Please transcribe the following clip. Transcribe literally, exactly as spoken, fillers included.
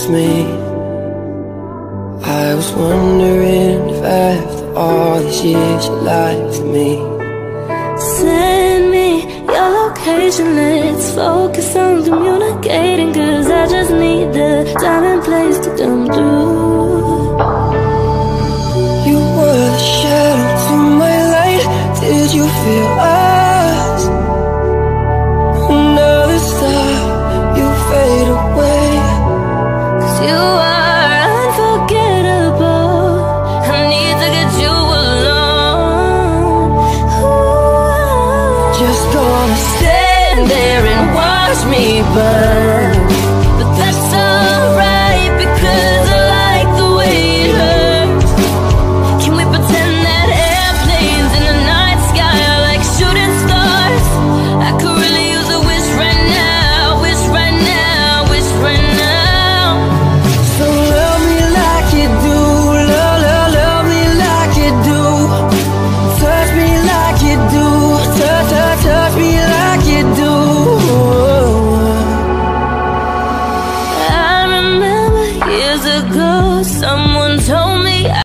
with me. I was wondering if after all these years you lied to me. Send me your location, let's focus on communicating, cause I just need the time and place to come through.